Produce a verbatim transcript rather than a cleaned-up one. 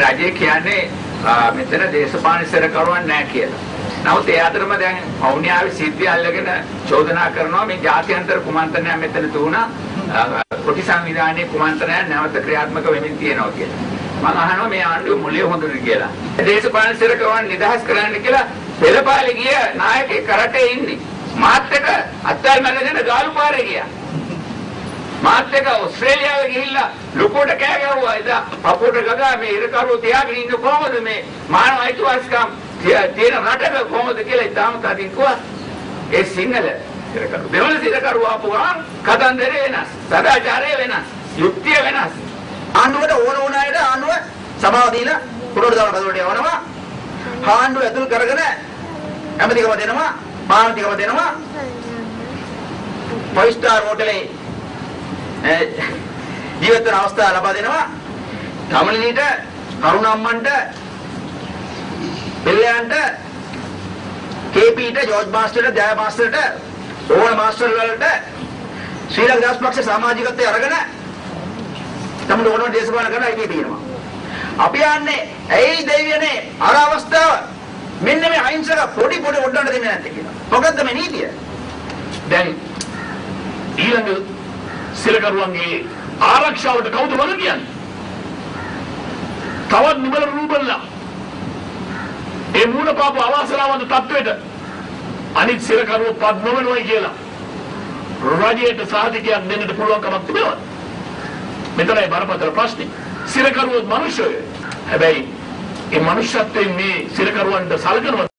රජය කියන්නේ මෙතන දේශපාලන සිරකරුවන් නැහැ කියලා. නමුත් ඒ අතරම දැන් වවුනියාවේ සිද්ධිය අල්ලගෙන චෝදනා කරනවා මේ ජාත්‍යන්තර කුමන්ත්‍රණයක් මෙතන තුණා කොටි සංවිධානයේ කුමන්ත්‍රණයක් නැවත ක්‍රියාත්මක වෙමින් තියෙනවා කියලා. මම අහනවා මේ ආණ්ඩුව මොලේ හොඳුන කියලා. දේශපාලන සිරකරුවන් නිදහස් කරන්න කියලා පෙළපාලේ ගිය නායකයෙක් කරටේ ඉන්නේ. මාත් එක අත්තල් මැදගෙන ගාලු පාරේ ගියා. මාත් එක ඕස්ට්‍රේලියාවේ ගිහිල්ලා ලොකෝට කෑ ගැහුවා. එදා අපෝට ගගා මේ ඉරකරුවෝ තියාගෙන ඉන්න කොහොමද මේ මානව අයිතිවාසිකම් තියෙන රටක කොහොමද කියලා ඉතාම තදින් කිව්වා. ඒ සිංහල ඉරකරුවෝ දෙවන ඉරකරුවෝ ආපුවා කතන්දරේ වෙනස්, සදාචාරය වෙනස්, යුක්තිය වෙනස්. ආණ්ඩුවට ඕන ඕන අයට ආණ්ඩුව සභාව දීලා පුරවඩ දාන පදවලට යවනවා. ආණ්ඩුව ඇතුල් කරගෙන ඇමතිකම දෙනවා, පාන්තිකම දෙනවා. ෆයිව් ස්ටාර් හෝටලේ ජීවිත වෙන අවස්ථාව ලබා දෙනවා. තමලිනීට, කරුණම්මන්ට, බෙල්ලයන්ට, කේපීට, ජෝර්ජ් මාස්ටර්ට, ජය මාස්ටර්ට, ඕන මාස්ටර් වලට ශ්‍රී ලංකා දාස්පක්ෂ සමාජිකත්වයේ අරගෙන තමයි ඕනම දේශපාලන කරන අයිතිය තියෙනවා. අපි යන්නේ ඇයි දෙවියනේ අර අවස්ථාව මෙන්න මේ අහිංසක පොඩි පොඩි ඔඩන්න දෙන්නේ නැත්තේ කියලා. මොකද්ද මේ නීතිය? දැන් ඊළඟ සිරකරුවන්ගේ ආරක්ෂාවට කවුද වග කියන්නේ? තවත් නිමල රූපල්ලා ඒ මූණ පාපු අවාසනාවන්ත තත්වයට අනිත් සිරකරුවෝ පත් නොවෙනවයි කියලා රජයට සාධකයක් දෙන්නට පුළුවන් කමක් තිබෙනවද? මෙතනයි බරපතල ප්‍රශ්නේ. සිරකරුවෝ මිනිස්සුය. හැබැයි ඒ මනුෂ්‍යත්වයෙන් මේ සිරකරුවන්ට සලකනවා